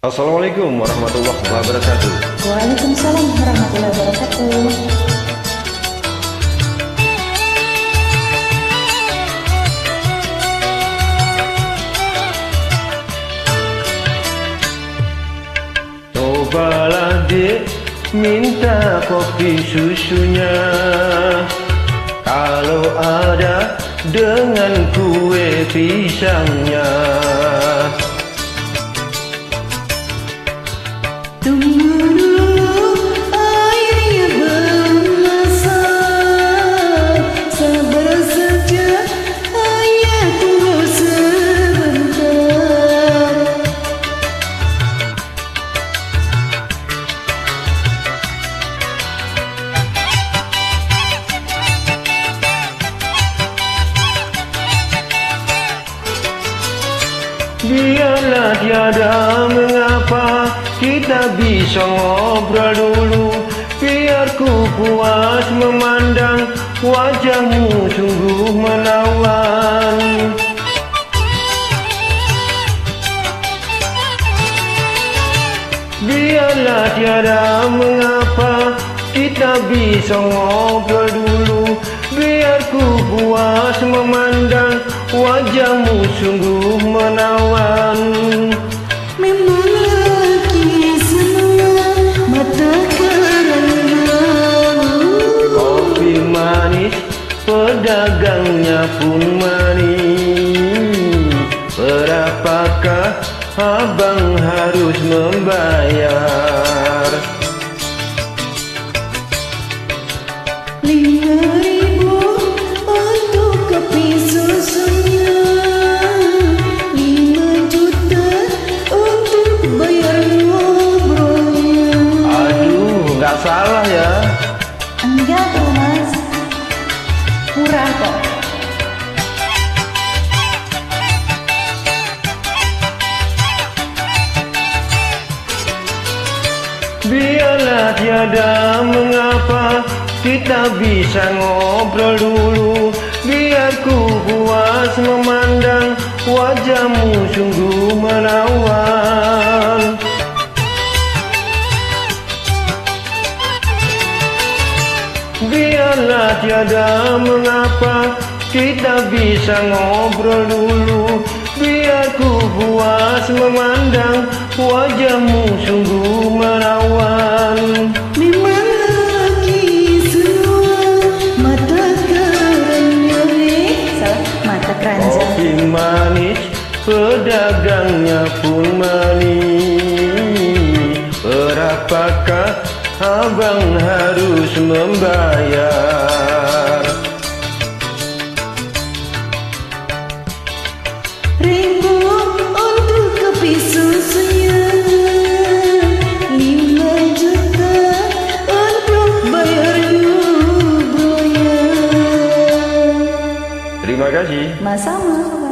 Assalamualaikum warahmatullahi wabarakatuh. Waalaikumsalam warahmatullahi wabarakatuh. Cobalah dik, minta kopi susunya. Kalau ada dengan kue pisangnya. Tunggu dulu, airnya belum masak. Sabar saja, ayah tunggu sebentar. Biarlah tiada mengapa, kita bisa ngobrol dulu. Biar ku puas memandang wajahmu sungguh menawan. Biarlah tiada mengapa, kita bisa ngobrol dulu. Biar ku puas memandang wajahmu sungguh menawan. Memang lagi senang mata kerana Kopi manis, pedagangnya pun manis. Berapakah abang harus membayar? 5.000 untuk kopi susunya, 5 juta untuk bayar ngobrolnya. Aduh, nggak salah ya. Enggak tuh mas, murah kok. Biarlah tiada mengapa, kita bisa ngobrol dulu. Biar ku puas memandang wajahmu sungguh menawan. Biarlah tiada mengapa, kita bisa ngobrol dulu. Biar ku puas memandang wajahmu sungguh menawan. Memang lagi senang mata keranjang, mata keranjang. Kopi manis, pedagangnya pun manis. Berapakah abang harus membayar? 1.000 untuk kopi susunya, 5 juta untuk bayar ngobrolnya. Terima kasih. Mas sama.